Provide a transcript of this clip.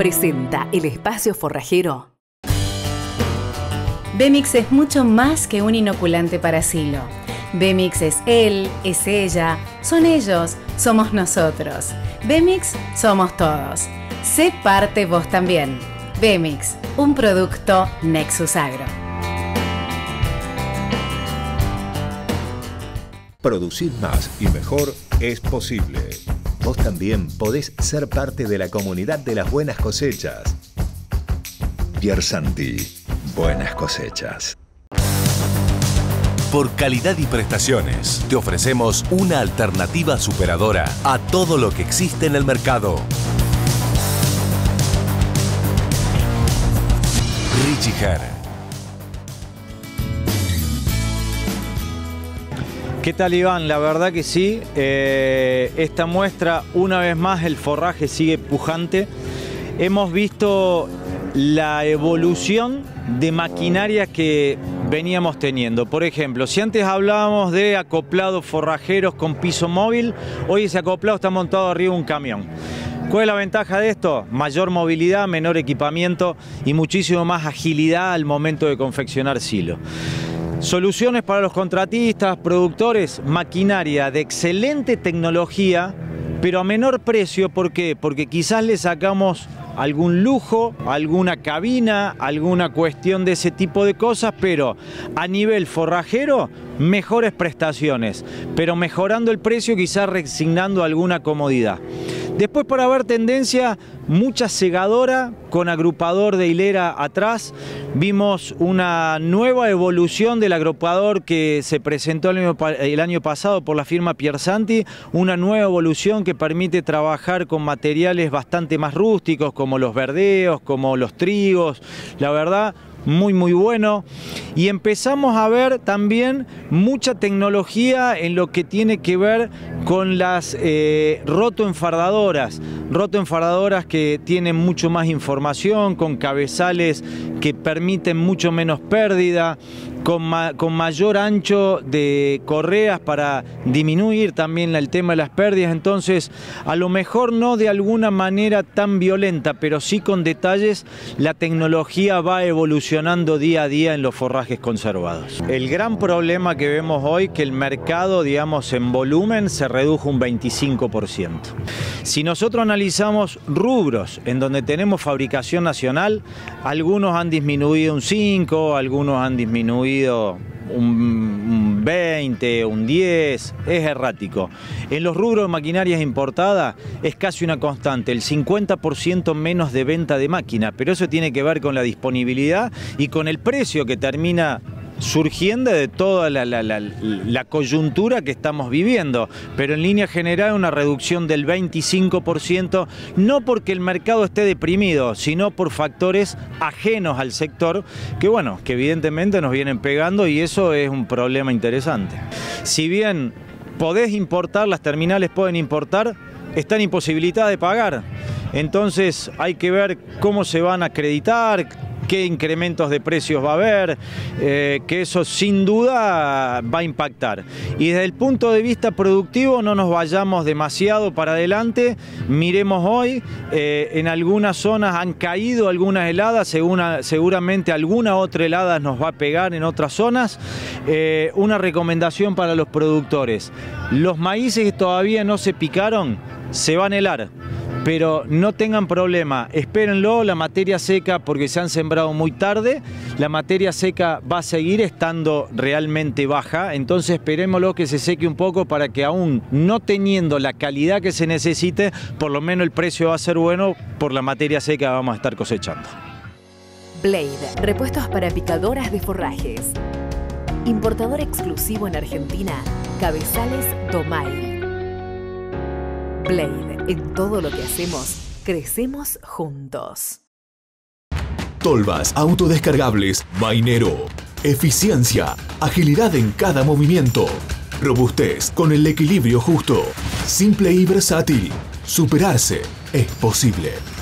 presenta el espacio forrajero. Bemix es mucho más que un inoculante para silo. Bemix es él, es ella, son ellos, somos nosotros. Bemix somos todos. Sé parte vos también. Bemix, un producto Nexus Agro. Producir más y mejor es posible. Vos también podés ser parte de la comunidad de las buenas cosechas. Piersanti, buenas cosechas. Por calidad y prestaciones, te ofrecemos una alternativa superadora a todo lo que existe en el mercado. Richie Herr. ¿Qué tal, Iván? La verdad que sí, esta muestra, una vez más, el forraje sigue pujante. Hemos visto la evolución de maquinaria que veníamos teniendo. Por ejemplo, si antes hablábamos de acoplados forrajeros con piso móvil, hoy ese acoplado está montado arriba de un camión. ¿Cuál es la ventaja de esto? Mayor movilidad, menor equipamiento y muchísimo más agilidad al momento de confeccionar silo. Soluciones para los contratistas, productores, maquinaria de excelente tecnología, pero a menor precio. ¿Por qué? Porque quizás le sacamos algún lujo, alguna cabina, alguna cuestión de ese tipo de cosas, pero a nivel forrajero, mejores prestaciones, pero mejorando el precio, quizás resignando alguna comodidad. Después, por haber tendencia, mucha segadora con agrupador de hilera atrás. Vimos una nueva evolución del agrupador que se presentó el año pasado por la firma Piersanti, una nueva evolución que permite trabajar con materiales bastante más rústicos, como los verdeos, como los trigos. La verdad, muy bueno. Y empezamos a ver también mucha tecnología en lo que tiene que ver con las rotoenfardadoras que tienen mucho más información, con cabezales que permiten mucho menos pérdida, con mayor ancho de correas para disminuir también el tema de las pérdidas. Entonces, a lo mejor no de alguna manera tan violenta, pero sí con detalles, la tecnología va evolucionando día a día en los forrajes conservados. El gran problema que vemos hoy es que el mercado, digamos, en volumen se redujo un 25%. Si nosotros analizamos rubros en donde tenemos fabricación nacional, algunos han disminuido un 5, algunos han disminuido un 20, un 10, es errático. En los rubros de maquinarias importadas es casi una constante, el 50% menos de venta de máquina, pero eso tiene que ver con la disponibilidad y con el precio que termina surgiendo de toda la coyuntura que estamos viviendo, pero en línea general una reducción del 25%, no porque el mercado esté deprimido, sino por factores ajenos al sector que, bueno, que evidentemente nos vienen pegando, y eso es un problema interesante. Si bien podés importar, las terminales pueden importar, están imposibilitadas de pagar. Entonces hay que ver cómo se van a acreditar, qué incrementos de precios va a haber, que eso sin duda va a impactar. Y desde el punto de vista productivo no nos vayamos demasiado para adelante, miremos hoy, en algunas zonas han caído algunas heladas, seguramente alguna otra helada nos va a pegar en otras zonas. Una recomendación para los productores: los maíces que todavía no se picaron se van a helar, pero no tengan problema, espérenlo, la materia seca, porque se han sembrado muy tarde, la materia seca va a seguir estando realmente baja, entonces esperémoslo que se seque un poco para que, aún no teniendo la calidad que se necesite, por lo menos el precio va a ser bueno por la materia seca que vamos a estar cosechando. Blade, repuestos para picadoras de forrajes. Importador exclusivo en Argentina, Cabezales Domail. Blade, en todo lo que hacemos, crecemos juntos. Tolvas autodescargables Vainero. Eficiencia, agilidad en cada movimiento. Robustez con el equilibrio justo. Simple y versátil. Superarse es posible.